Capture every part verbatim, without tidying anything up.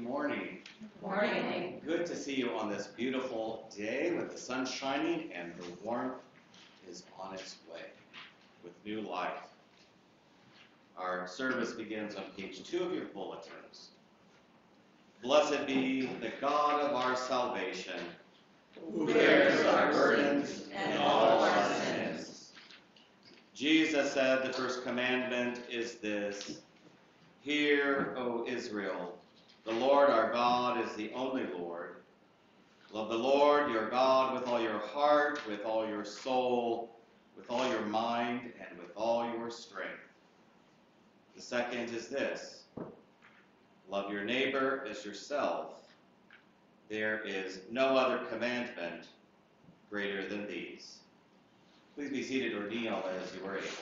morning. Morning. Good to see you on this beautiful day with the sun shining and the warmth is on its way with new life. Our service begins on page two of your bulletins. Blessed be the God of our salvation, who bears our burdens and all our sins. Jesus said the first commandment is this: Hear, O Israel, the Lord our God is the only Lord. Love the Lord your God with all your heart, with all your soul, with all your mind, and with all your strength. The second is this: love your neighbor as yourself. There is no other commandment greater than these. Please be seated or kneel as you are able.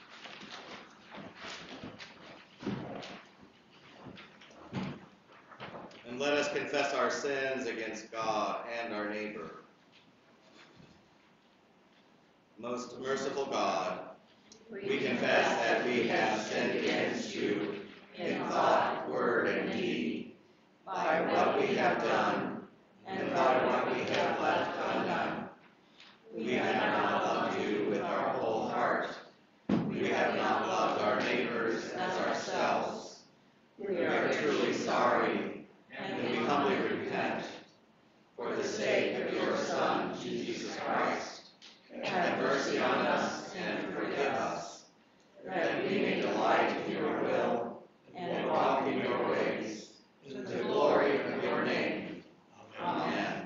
And let us confess our sins against God and our neighbor. Most merciful God, we confess that we have sinned against you in thought, word, and deed, by what we have done and by what we have left undone. We have not loved you with our whole heart. We have not loved our neighbors as ourselves. We are truly sorry, and we humbly repent. For the sake of your Son, Jesus Christ, have mercy on us and forgive us, that we may delight in your will and walk in your ways, to the glory of your name. Amen.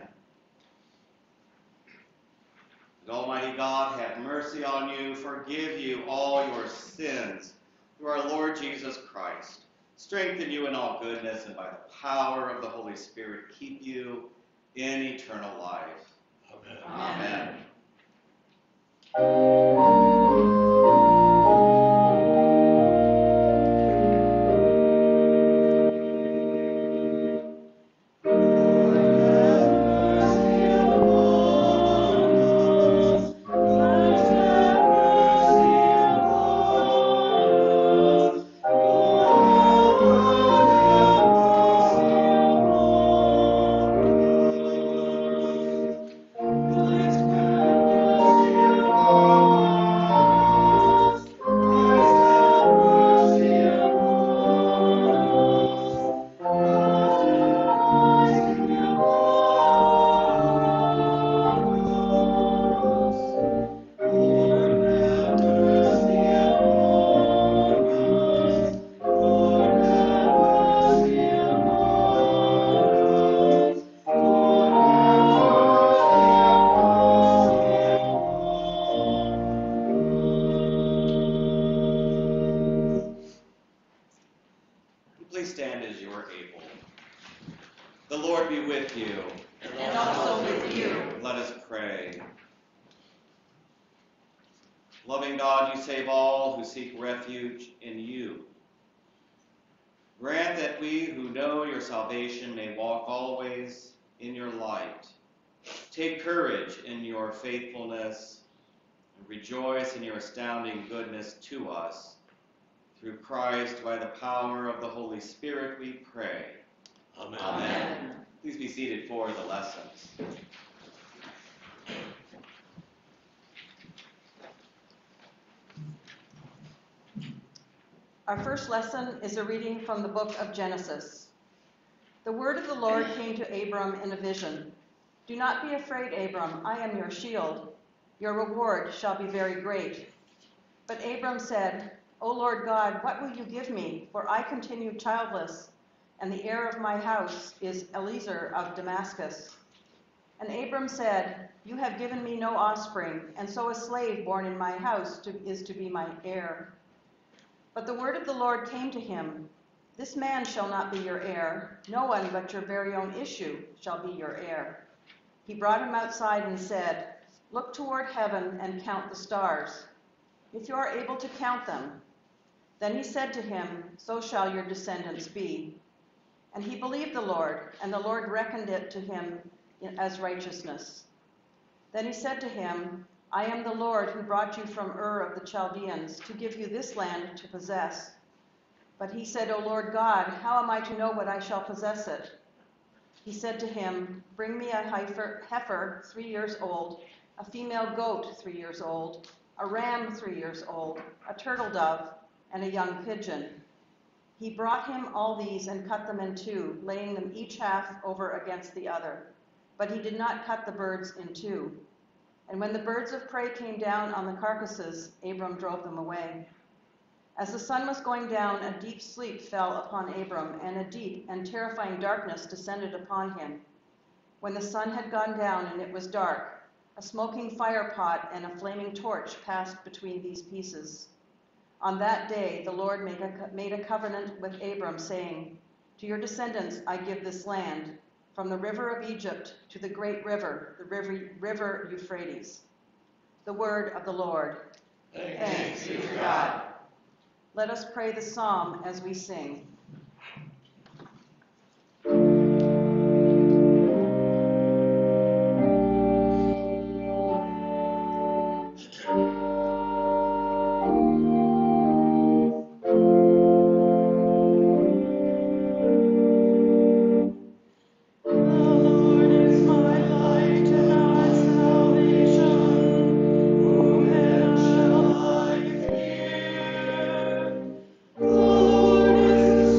And Almighty God, have mercy on you, forgive you all your sins, through our Lord Jesus Christ. Strengthen you in all goodness, and by the power of the Holy Spirit, keep you in eternal life. Amen. Amen. Please stand as you are able. The Lord be with you. And also with you. Let us pray. Loving God, you save all who seek refuge in you. Grant that we who know your salvation may walk always in your light. Take courage in your faithfulness and rejoice in your astounding goodness to us. Through Christ, by the power of the Holy Spirit, we pray. Amen. Amen. Please be seated for the lessons. Our first lesson is a reading from the book of Genesis. The word of the Lord came to Abram in a vision. Do not be afraid, Abram, I am your shield. Your reward shall be very great. But Abram said, O Lord God, what will you give me? For I continue childless, and the heir of my house is Eliezer of Damascus. And Abram said, You have given me no offspring, and so a slave born in my house to, is to be my heir. But the word of the Lord came to him, This man shall not be your heir. No one but your very own issue shall be your heir. He brought him outside and said, Look toward heaven and count the stars, if you are able to count them. Then he said to him, So shall your descendants be. And he believed the Lord, and the Lord reckoned it to him as righteousness. Then he said to him, I am the Lord who brought you from Ur of the Chaldeans to give you this land to possess. But he said, O Lord God, how am I to know what I shall possess it? He said to him, Bring me a heifer, heifer three years old, a female goat three years old, a ram three years old, a turtle dove, and a young pigeon. He brought him all these and cut them in two, laying them each half over against the other. But he did not cut the birds in two. And when the birds of prey came down on the carcasses, Abram drove them away. As the sun was going down, a deep sleep fell upon Abram, and a deep and terrifying darkness descended upon him. When the sun had gone down and it was dark, a smoking fire pot and a flaming torch passed between these pieces. On that day, the Lord made a, made a covenant with Abram, saying, To your descendants I give this land, from the river of Egypt to the great river, the river, river Euphrates. The word of the Lord. Thanks be to God. Let us pray the psalm as we sing. Lord is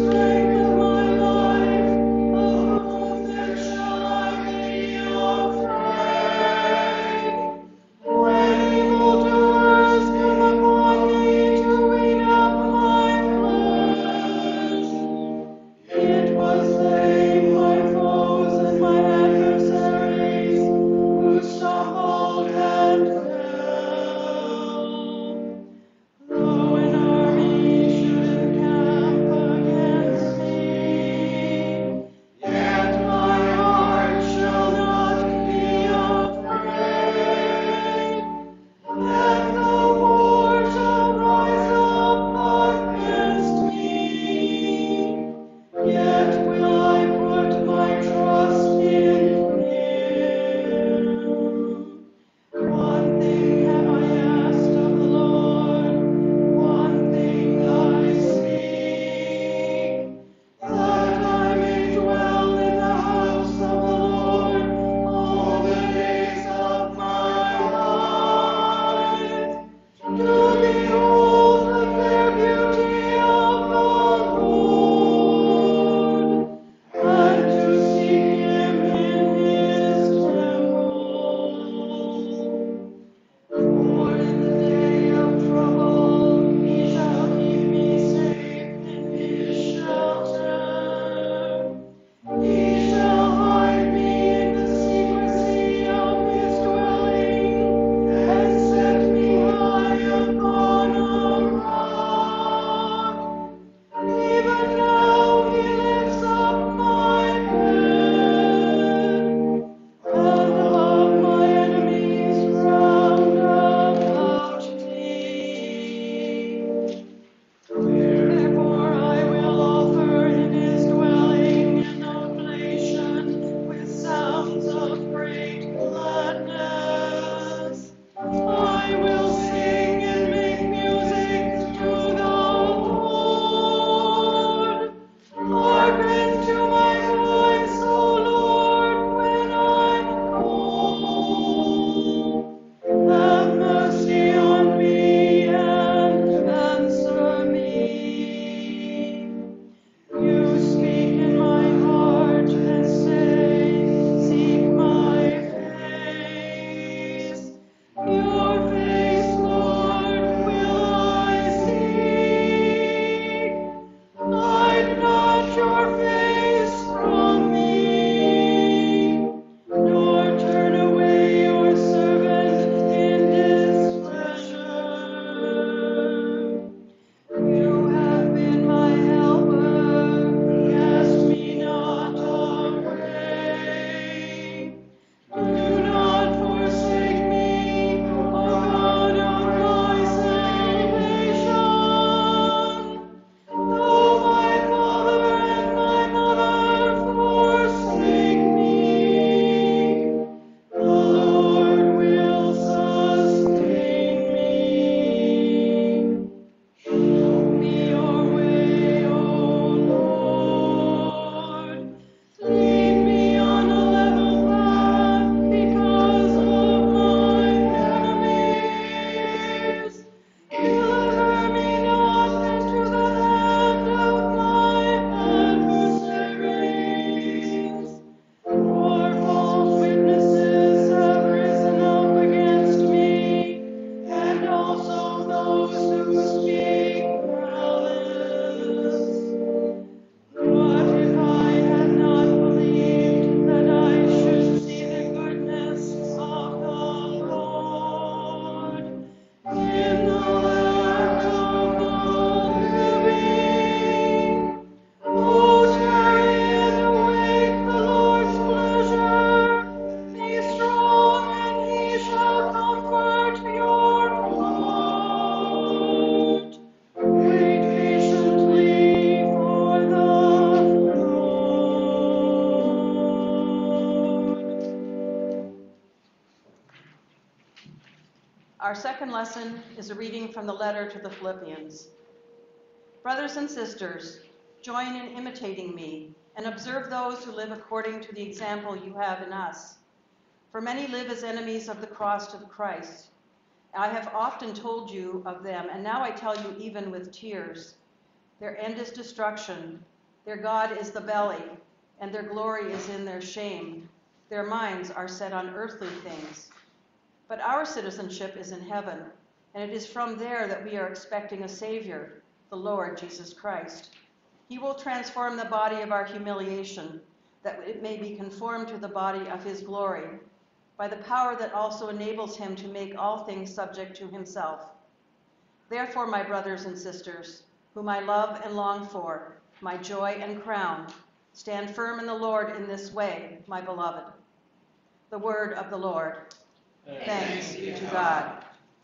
Our second lesson is a reading from the letter to the Philippians. Brothers and sisters, join in imitating me and observe those who live according to the example you have in us. For many live as enemies of the cross of Christ. I have often told you of them, and now I tell you even with tears. Their end is destruction. Their God is the belly, and their glory is in their shame. Their minds are set on earthly things. But our citizenship is in heaven, and it is from there that we are expecting a Savior, the Lord Jesus Christ. He will transform the body of our humiliation, that it may be conformed to the body of his glory, by the power that also enables him to make all things subject to himself. Therefore, my brothers and sisters, whom I love and long for, my joy and crown, stand firm in the Lord in this way, my beloved. The word of the Lord. Thanks be to God.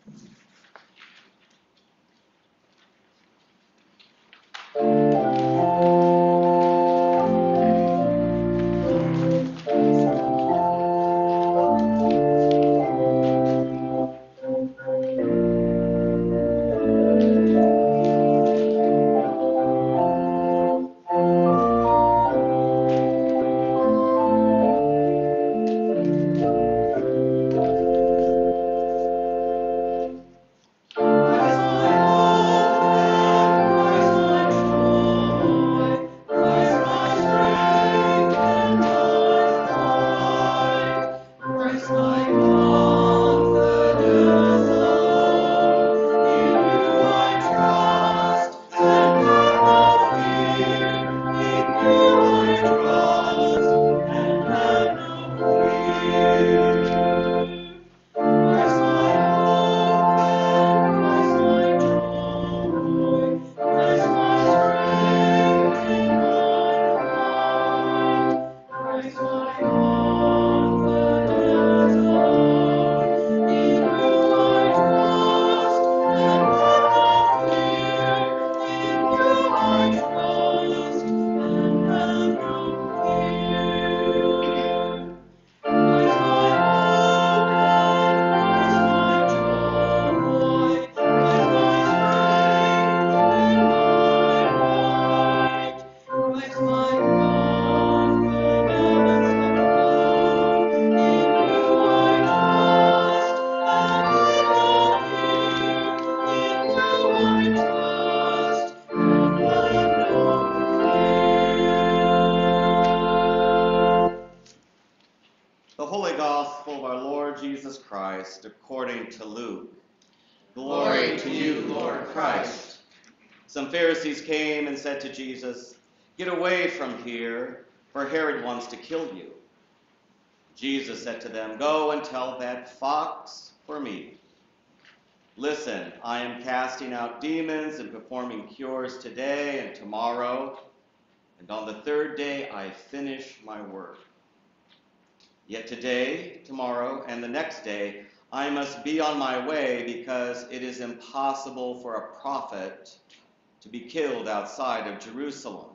According to Luke. Glory to you, Lord Christ. Some Pharisees came and said to Jesus, "Get away from here, for Herod wants to kill you." Jesus said to them, "Go and tell that fox for me. Listen, I am casting out demons and performing cures today and tomorrow, and on the third day I finish my work. Yet today, tomorrow, and the next day, I must be on my way because it is impossible for a prophet to be killed outside of Jerusalem.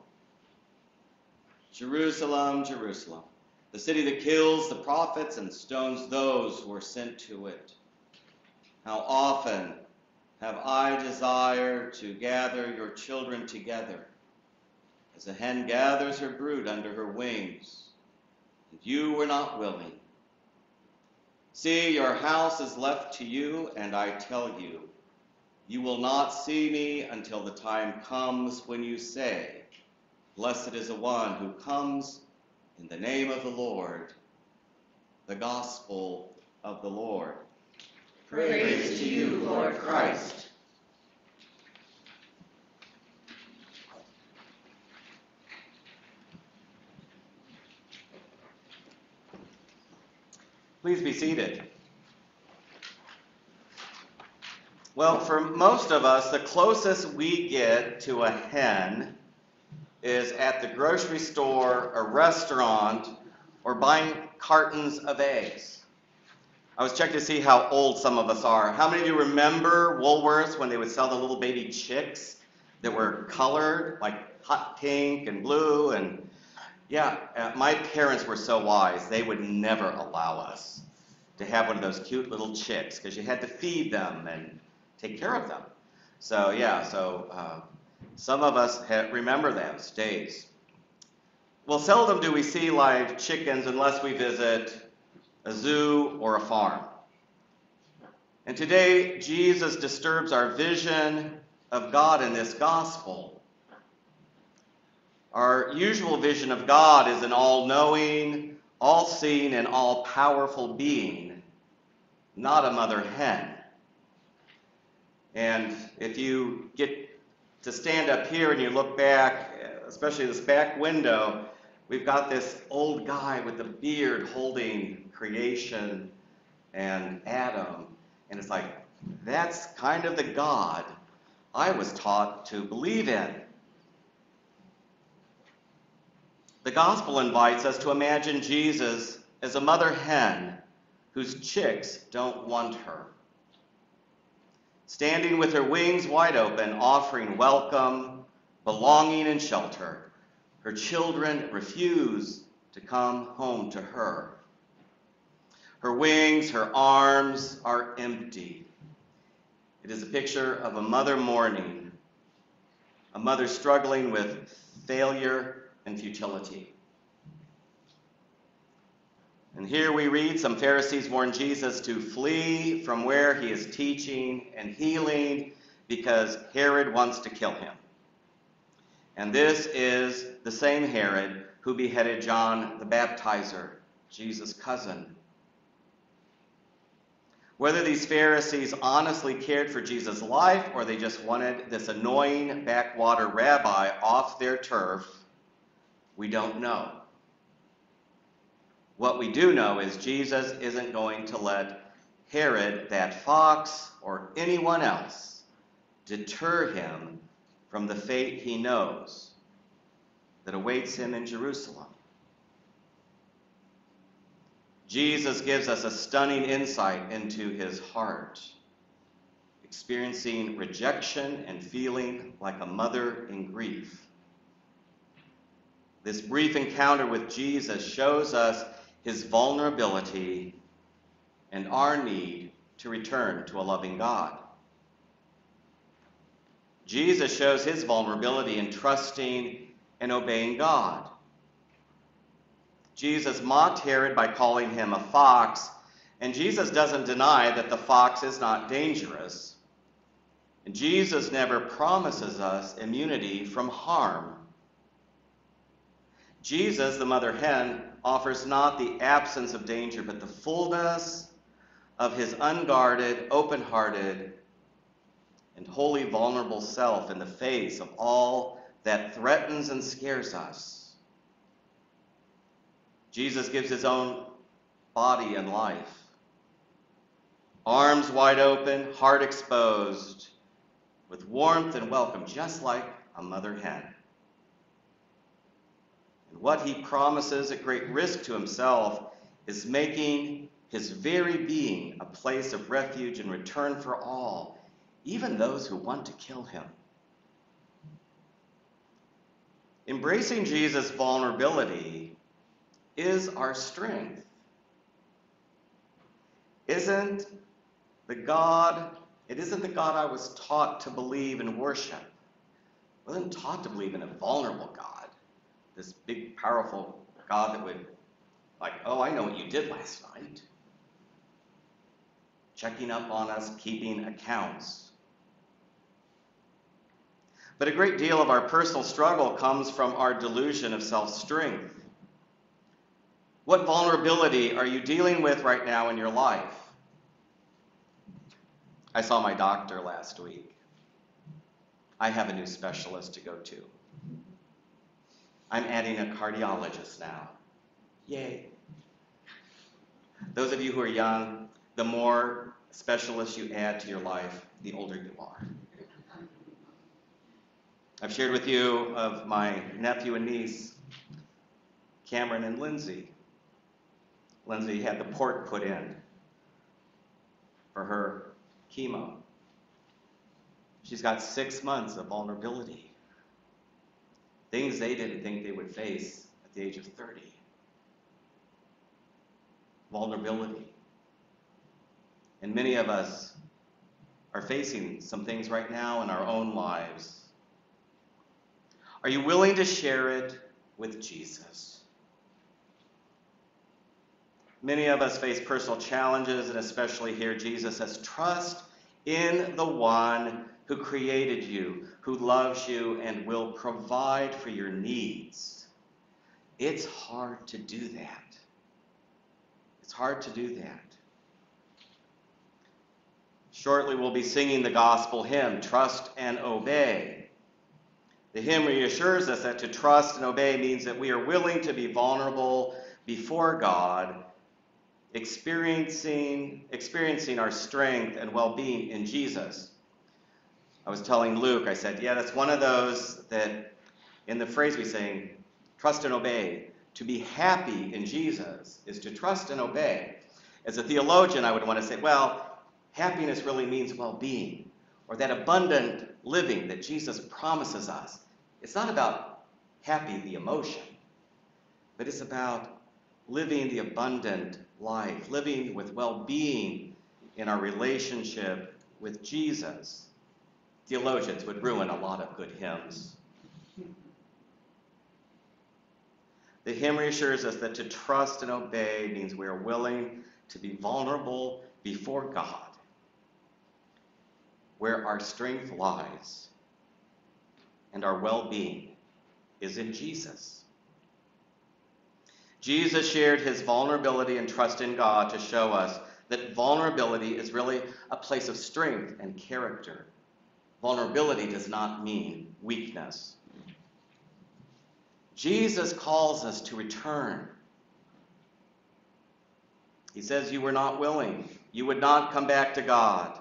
Jerusalem, Jerusalem, the city that kills the prophets and stones those who are sent to it. How often have I desired to gather your children together, as a hen gathers her brood under her wings, and you were not willing. See, your house is left to you, and I tell you, you will not see me until the time comes when you say, 'Blessed is the one who comes in the name of the Lord.'" The Gospel of the Lord. Praise to you, Lord Christ. Please be seated. Well, for most of us, the closest we get to a hen is at the grocery store, a restaurant, or buying cartons of eggs. I was checking to see how old some of us are. How many of you remember Woolworths when they would sell the little baby chicks that were colored, like hot pink and blue? And yeah, uh, my parents were so wise. They would never allow us to have one of those cute little chicks because you had to feed them and take care of them. So yeah, so uh, some of us ha- remember those days. Well, seldom do we see live chickens unless we visit a zoo or a farm. And today, Jesus disturbs our vision of God in this gospel. Our usual vision of God is an all-knowing, all-seeing, and all-powerful being, not a mother hen. And if you get to stand up here and you look back, especially this back window, we've got this old guy with a beard holding creation and Adam. And it's like, that's kind of the God I was taught to believe in. The gospel invites us to imagine Jesus as a mother hen whose chicks don't want her, standing with her wings wide open, offering welcome, belonging, and shelter. Her children refuse to come home to her. Her wings, her arms are empty. It is a picture of a mother mourning, a mother struggling with failure and futility. And here we read some Pharisees warn Jesus to flee from where he is teaching and healing because Herod wants to kill him. And this is the same Herod who beheaded John the Baptizer, Jesus' cousin. Whether these Pharisees honestly cared for Jesus' life or they just wanted this annoying backwater rabbi off their turf, we don't know. What we do know is Jesus isn't going to let Herod, that fox, or anyone else deter him from the fate he knows that awaits him in Jerusalem. Jesus gives us a stunning insight into his heart, experiencing rejection and feeling like a mother in grief. This brief encounter with Jesus shows us his vulnerability and our need to return to a loving God. Jesus shows his vulnerability in trusting and obeying God. Jesus mocked Herod by calling him a fox, and Jesus doesn't deny that the fox is not dangerous. And Jesus never promises us immunity from harm. Jesus, the mother hen, offers not the absence of danger, but the fullness of his unguarded, open-hearted, and wholly vulnerable self in the face of all that threatens and scares us. Jesus gives his own body and life, arms wide open, heart exposed, with warmth and welcome, just like a mother hen. And what he promises at great risk to himself is making his very being a place of refuge and return for all, even those who want to kill him. Embracing Jesus' vulnerability is our strength. Isn't the God, it isn't the God I was taught to believe and worship. I wasn't taught to believe in a vulnerable God, this big, powerful God that would, like, oh, I know what you did last night. Checking up on us, keeping accounts. But a great deal of our personal struggle comes from our delusion of self-strength. What vulnerability are you dealing with right now in your life? I saw my doctor last week. I have a new specialist to go to. I'm adding a cardiologist now. Yay. Those of you who are young, the more specialists you add to your life, the older you are. I've shared with you of my nephew and niece, Cameron and Lindsay. Lindsay had the port put in for her chemo. She's got six months of vulnerability. Things they didn't think they would face at the age of thirty. Vulnerability. And many of us are facing some things right now in our own lives. Are you willing to share it with Jesus? Many of us face personal challenges, and especially here Jesus says, trust in the one who created you, who loves you, and will provide for your needs. It's hard to do that. It's hard to do that. Shortly we'll be singing the gospel hymn, Trust and Obey. The hymn reassures us that to trust and obey means that we are willing to be vulnerable before God, experiencing, experiencing our strength and well-being in Jesus. I was telling Luke, I said, yeah, that's one of those that in the phrase we sing, trust and obey, to be happy in Jesus is to trust and obey. As a theologian, I would want to say, well, happiness really means well-being, or that abundant living that Jesus promises us. It's not about happy, the emotion, but it's about living the abundant life, living with well-being in our relationship with Jesus. Theologians would ruin a lot of good hymns. The hymn reassures us that to trust and obey means we are willing to be vulnerable before God, where our strength lies and our well-being is in Jesus. Jesus shared his vulnerability and trust in God to show us that vulnerability is really a place of strength and character. Vulnerability does not mean weakness. Jesus calls us to return. He says, you were not willing. You would not come back to God.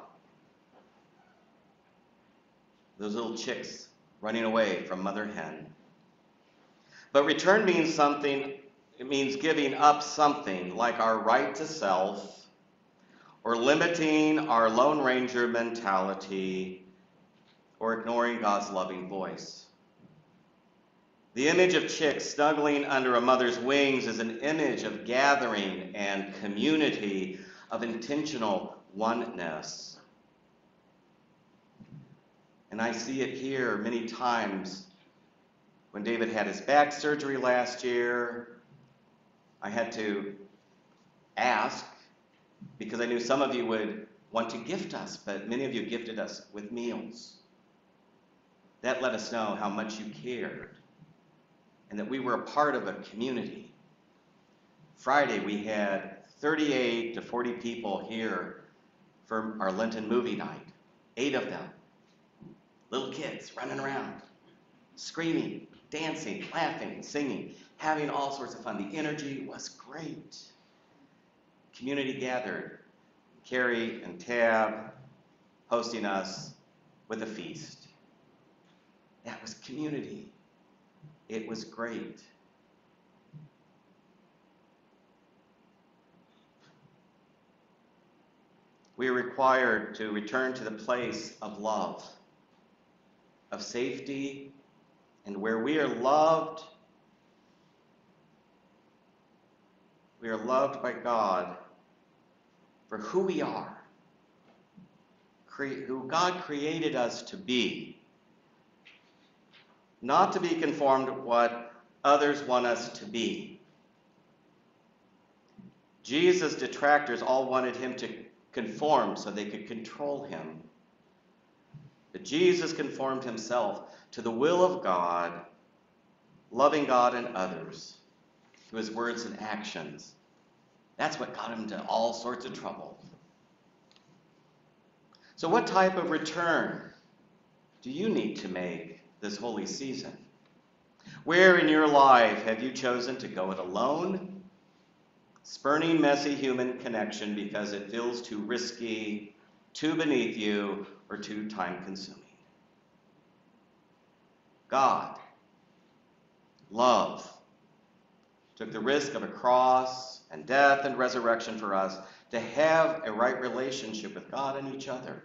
Those little chicks running away from mother hen. But return means something, it means giving up something like our right to self, or limiting our Lone Ranger mentality, or ignoring God's loving voice. The image of chicks snuggling under a mother's wings is an image of gathering and community, of intentional oneness. And I see it here many times. When David had his back surgery last year, I had to ask, because I knew some of you would want to gift us, but many of you gifted us with meals. That let us know how much you cared and that we were a part of a community. Friday, we had thirty-eight to forty people here for our Lenten movie night. Eight of them. Little kids running around, screaming, dancing, laughing, singing, having all sorts of fun. The energy was great. Community gathered. Carrie and Tab hosting us with a feast. That was community. It was great. We are required to return to the place of love, of safety, and where we are loved, we are loved by God for who we are, cre- who God created us to be. Not to be conformed to what others want us to be. Jesus' detractors all wanted him to conform so they could control him. But Jesus conformed himself to the will of God, loving God and others through his words and actions. That's what got him into all sorts of trouble. So what type of return do you need to make this holy season? Where in your life have you chosen to go it alone, spurning messy human connection because it feels too risky, too beneath you, or too time-consuming? God, love, took the risk of a cross and death and resurrection for us to have a right relationship with God and each other.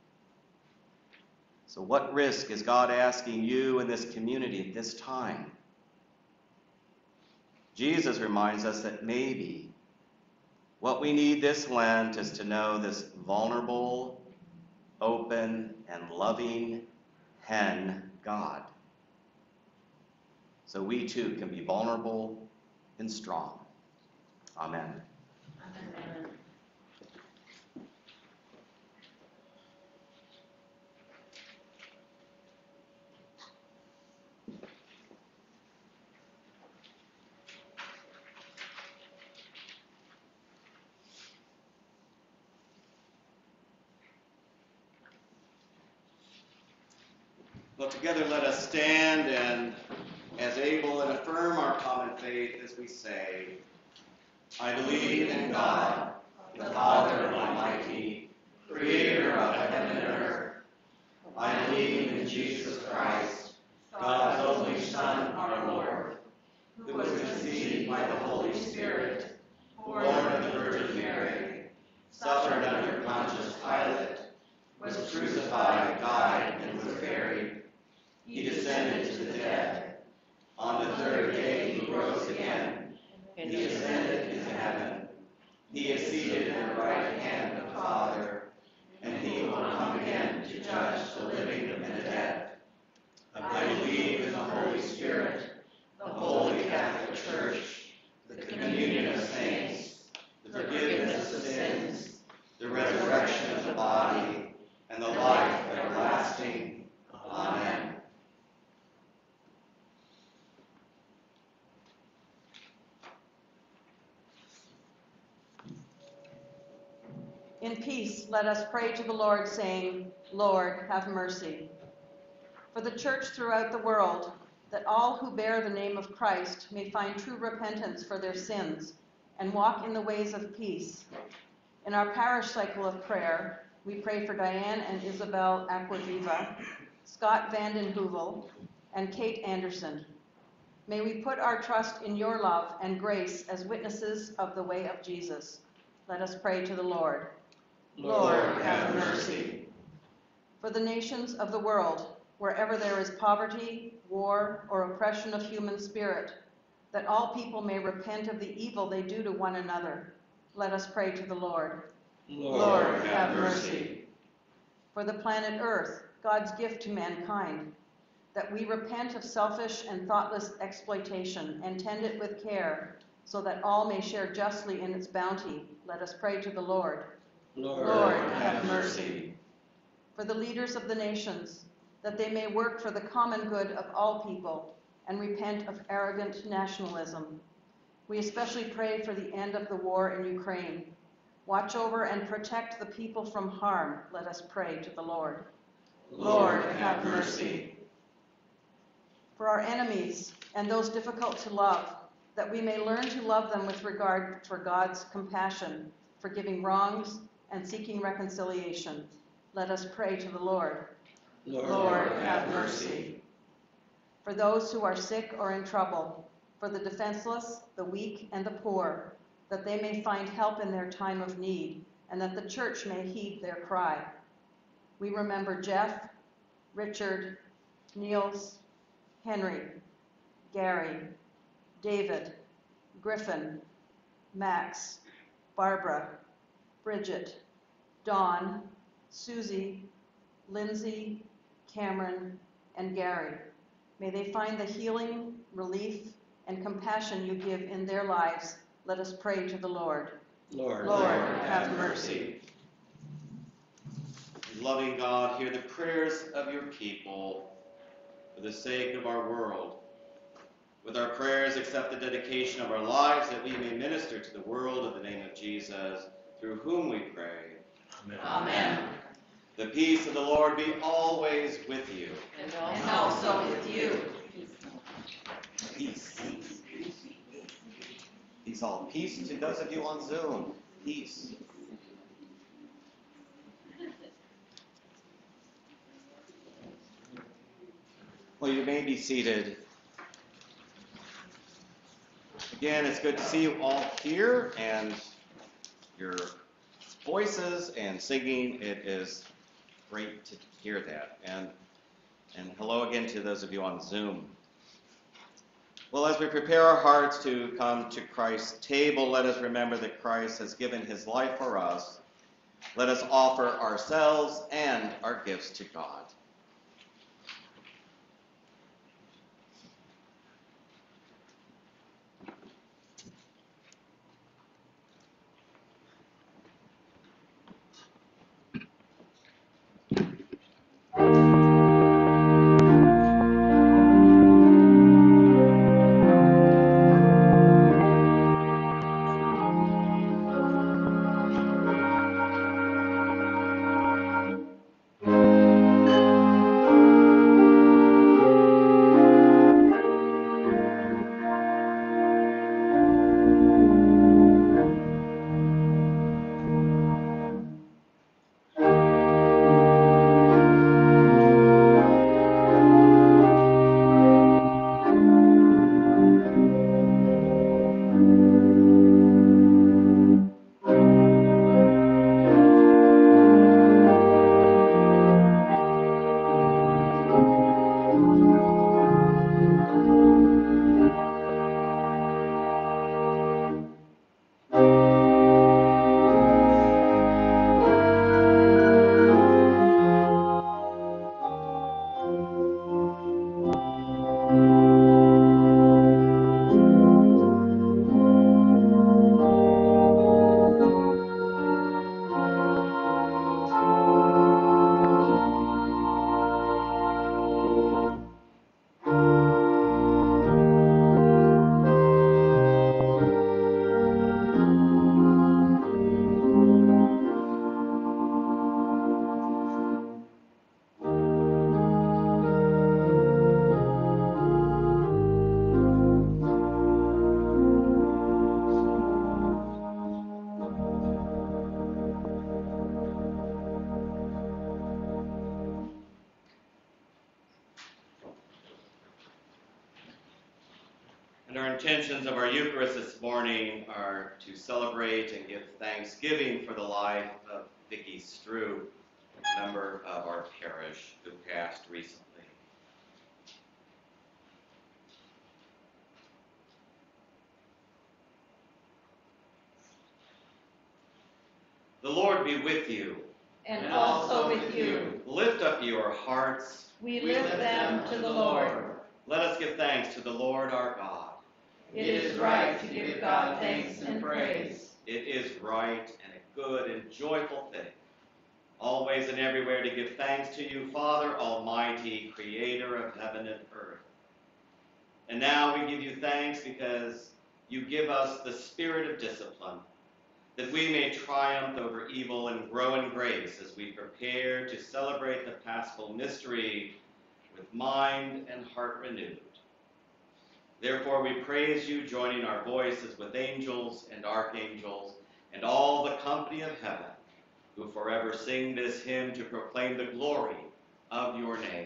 So what risk is God asking you in this community at this time? Jesus reminds us that maybe, What we need this Lent is to know this vulnerable, open, and loving hen God. So we too can be vulnerable and strong. Amen. Amen. Well, together let us stand and, as able, and affirm our common faith as we say, I believe in God, the Father Almighty, creator of heaven and earth. I believe in Jesus Christ, God's only Son, our Lord, who was conceived by the Holy Spirit, born of the Virgin Mary, suffered under Pontius Pilate, was crucified, died, and was buried. He descended to the dead. On the third day he rose again. He ascended into heaven. He is seated at the right hand of the Father, and he will come again to judge the living and the dead. I believe in the Holy Spirit, the Holy Catholic Church, the communion of saints, the forgiveness of sins, the resurrection of the body, and the life everlasting. Amen. In peace, let us pray to the Lord, saying, Lord, have mercy. For the Church throughout the world, that all who bear the name of Christ may find true repentance for their sins and walk in the ways of peace. In our parish cycle of prayer, we pray for Diane and Isabel Aquaviva, Scott Vanden Heuvel, and Kate Anderson. May we put our trust in your love and grace as witnesses of the way of Jesus. Let us pray to the Lord. Lord, have mercy. For the nations of the world, wherever there is poverty, war, or oppression of human spirit, that all people may repent of the evil they do to one another. Let us pray to the Lord. Lord, Lord, have have mercy. For the planet Earth, God's gift to mankind, that we repent of selfish and thoughtless exploitation and tend it with care, so that all may share justly in its bounty. Let us pray to the Lord. Lord, Lord, have have mercy. For the leaders of the nations, that they may work for the common good of all people and repent of arrogant nationalism. We especially pray for the end of the war in Ukraine. Watch over and protect the people from harm. Let us pray to the Lord. Lord, have mercy. For our enemies and those difficult to love, that we may learn to love them with regard for God's compassion, forgiving wrongs and seeking reconciliation. Let us pray to the Lord. Lord, Lord, have mercy. For those who are sick or in trouble, for the defenseless, the weak, and the poor, that they may find help in their time of need, and that the Church may heed their cry. We remember Jeff, Richard, Niels, Henry, Gary, David, Griffin, Max, Barbara, Bridget, Dawn, Susie, Lindsay, Cameron, and Gary. May they find the healing, relief, and compassion you give in their lives. Let us pray to the Lord. Lord, Lord, have have mercy. Loving God, hear the prayers of your people for the sake of our world. With our prayers, accept the dedication of our lives that we may minister to the world in the name of Jesus, through whom we pray. Amen. Amen. The peace of the Lord be always with you. And also with you. Peace. Peace all. Peace to those of you on Zoom. Peace. Well, you may be seated. Again, it's good to see you all here and your voices and singing. It is great to hear that. And and hello again to those of you on Zoom. Well, as we prepare our hearts to come to Christ's table, let us remember that Christ has given his life for us. Let us offer ourselves and our gifts to God. And our intentions of our Eucharist this morning are to celebrate and give thanksgiving for the life of Vicky Strew, a member of our parish who passed recently. The Lord be with you. And also with you. Lift up your hearts. We lift them to the Lord. Let us give thanks to the Lord our God. It is right to give God thanks and praise. It is right and a good and joyful thing, always and everywhere, to give thanks to you, Father Almighty, creator of heaven and earth. And now we give you thanks because you give us the spirit of discipline, that we may triumph over evil and grow in grace as we prepare to celebrate the Paschal mystery with mind and heart renewed. Therefore we praise you, joining our voices with angels and archangels and all the company of heaven, who forever sing this hymn to proclaim the glory of your name.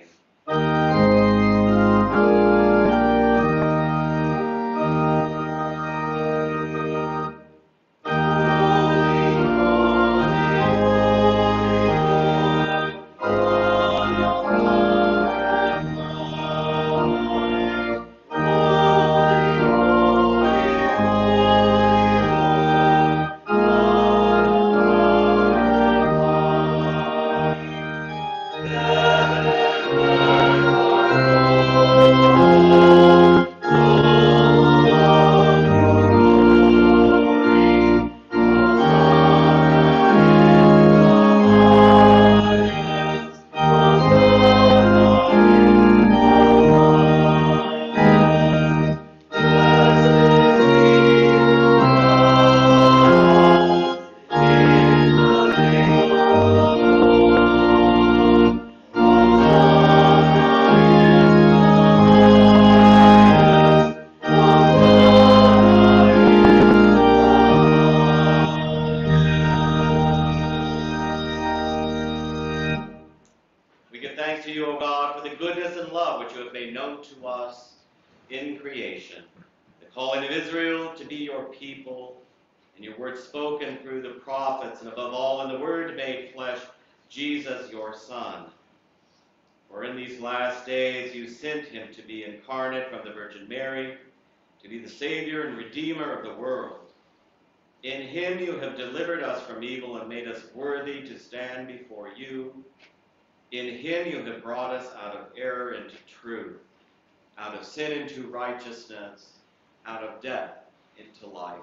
In creation, the calling of Israel to be your people, and your word spoken through the prophets, and above all in the word made flesh, Jesus your Son. For in these last days you sent him to be incarnate from the Virgin Mary, to be the Savior and Redeemer of the world. In him you have delivered us from evil and made us worthy to stand before you. In him you have brought us out of error into truth, out of sin into righteousness, out of death into life.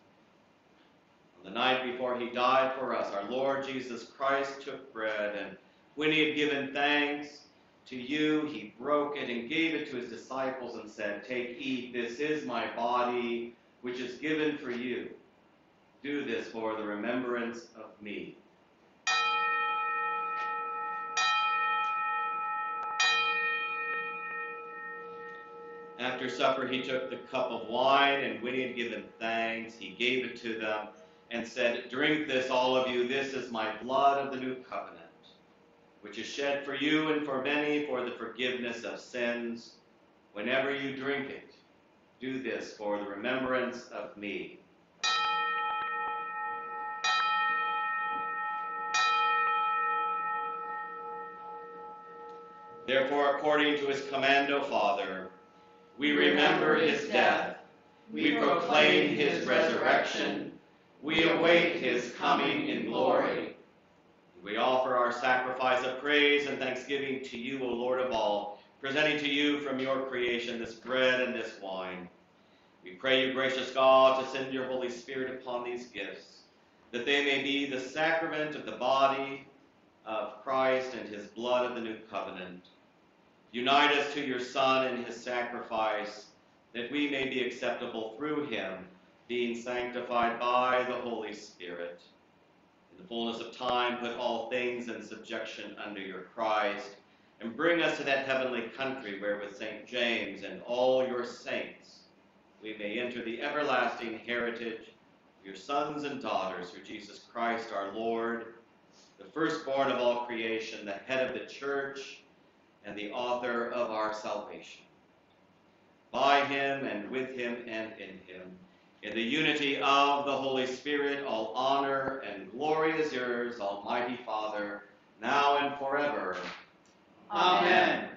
On the night before he died for us, our Lord Jesus Christ took bread, and when he had given thanks to you, he broke it and gave it to his disciples and said, "Take, eat, this is my body, which is given for you. Do this for the remembrance of me." After supper, he took the cup of wine, and when he had given thanks, he gave it to them and said, "Drink this, all of you. This is my blood of the new covenant, which is shed for you and for many for the forgiveness of sins. Whenever you drink it, do this for the remembrance of me." Therefore, according to his command, O Father, we remember his death, we proclaim his resurrection, we await his coming in glory. We offer our sacrifice of praise and thanksgiving to you, O Lord of all, presenting to you from your creation this bread and this wine. We pray you, gracious God, to send your Holy Spirit upon these gifts, that they may be the sacrament of the body of Christ and his blood of the new covenant. Unite us to your Son in his sacrifice, that we may be acceptable through him, being sanctified by the Holy Spirit. In the fullness of time, put all things in subjection under your Christ, and bring us to that heavenly country where with Saint James and all your saints we may enter the everlasting heritage of your sons and daughters through Jesus Christ our Lord, the firstborn of all creation, the head of the church, and the author of our salvation. By him and with him and in him, in the unity of the Holy Spirit, all honor and glory is yours, Almighty Father, now and forever. Amen.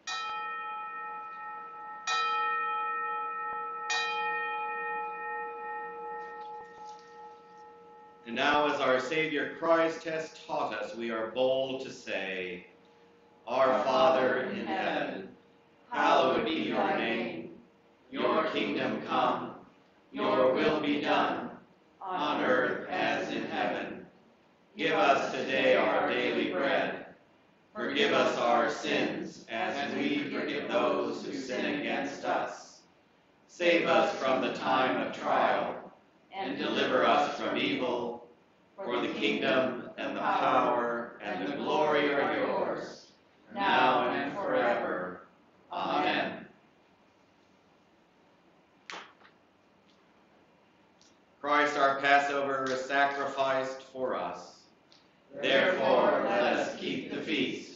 And now, as our Savior Christ has taught us, we are bold to say, Our Father in heaven, hallowed be your name. Your kingdom come, your will be done, on earth as in heaven. Give us today our daily bread. Forgive us our sins, as we forgive those who sin against us. Save us from the time of trial, and deliver us from evil. For the kingdom and the power and the glory are yours, now and forever. Amen. Christ our Passover is sacrificed for us. Therefore, let us keep the feast.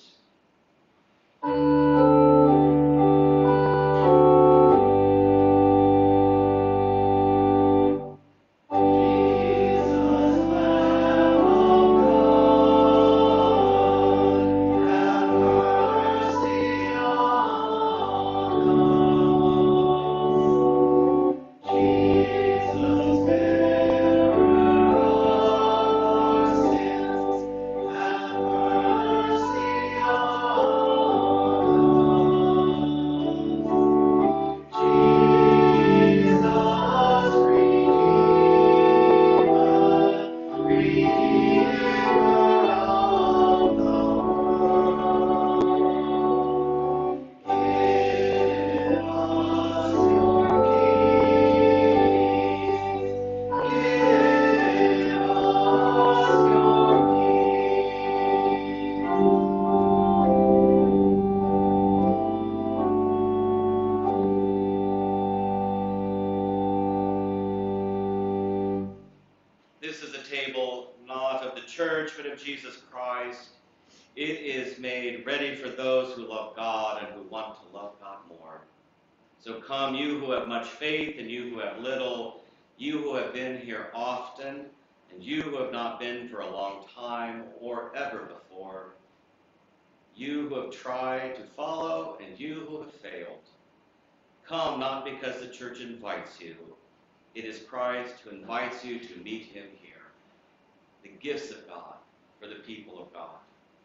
This is a table not of the church, but of Jesus Christ. It is made ready for those who love God and who want to love God more. So come, you who have much faith and you who have little, you who have been here often and you who have not been for a long time or ever before, you who have tried to follow and you who have failed. come not because the church invites you. It is Christ who invites you to meet him here. The gifts of God for the people of God.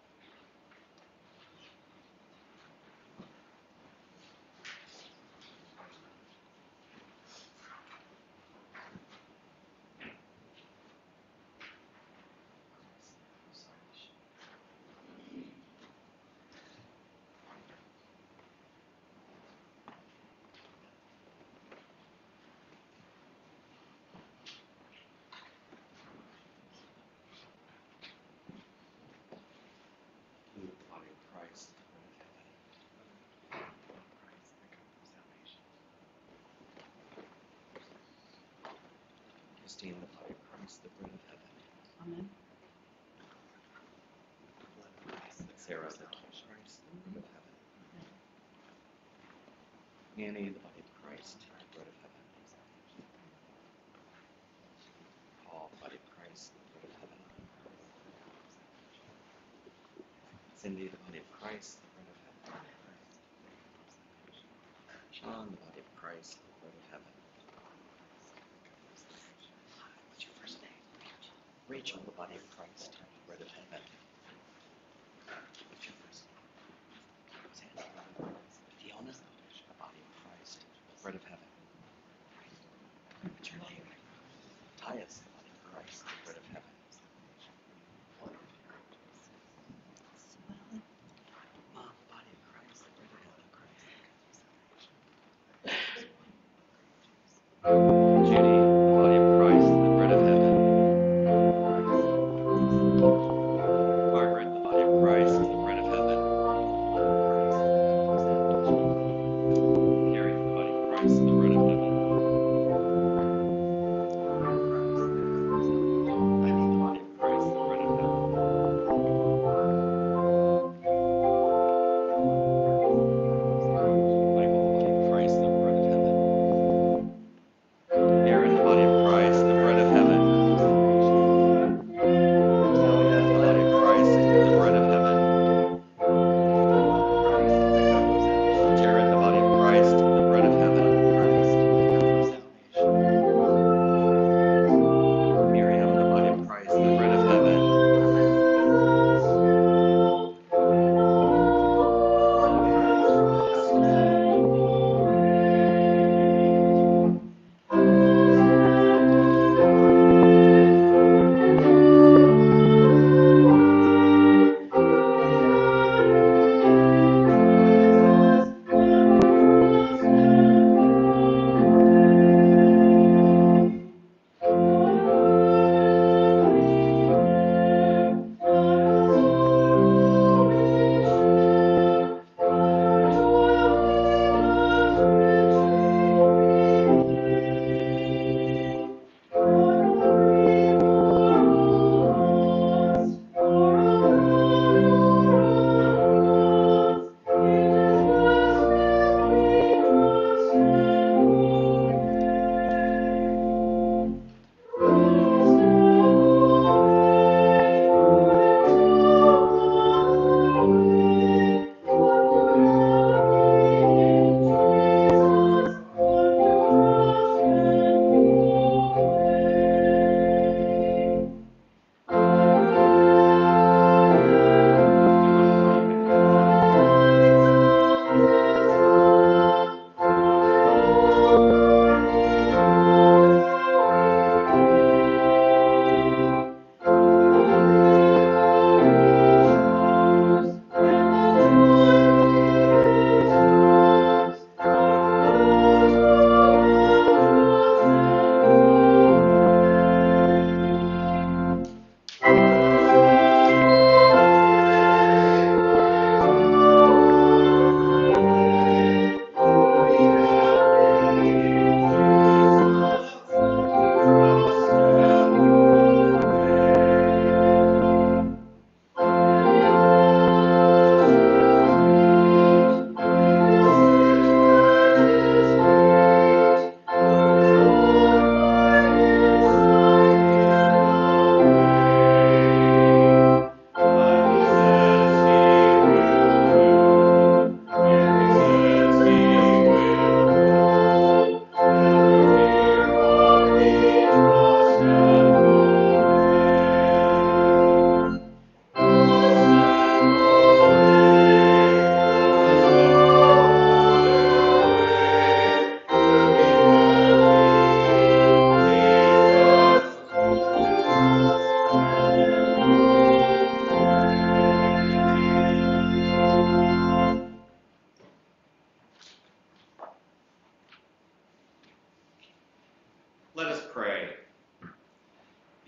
Christine, the body of Christ, the bread of heaven. Amen. Sarah, the body of Christ, the bread of heaven. Annie, the body of Christ, the bread of heaven. Paul, the body of Christ, the bread of heaven. Cindy, the body of Christ, the bread of heaven. Sean, the body of Christ, the bread of heaven. What's your first name? Rachel, the body of Christ, the bread of heaven. What's your first name? Sandra. Fiona, the body of Christ, the bread of heaven. What's your name? Tyus, the body of Christ, the bread of heaven. Mom, the body of Christ, the bread of heaven. Judy, the body of Christ, the bread of heaven.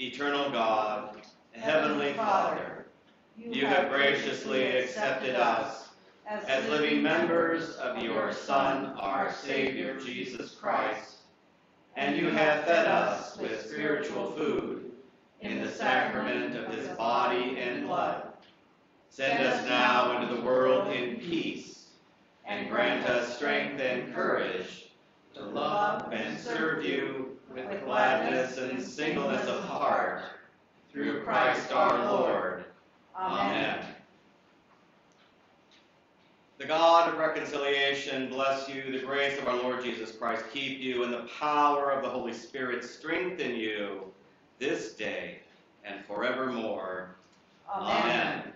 eternal God, Heavenly Father, you have graciously accepted us as living members of your Son, our Savior, Jesus Christ, and you have fed us with spiritual food in the sacrament of his body and blood. Send us now into the world in peace, and grant us strength and courage to love and serve you with gladness and singleness of heart, through Christ our Lord. Amen. The God of reconciliation bless you, the grace of our Lord Jesus Christ keep you, and the power of the Holy Spirit strengthen you this day and forevermore. Amen. Amen.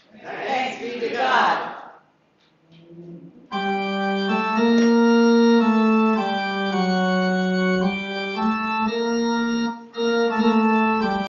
Thanks be to God.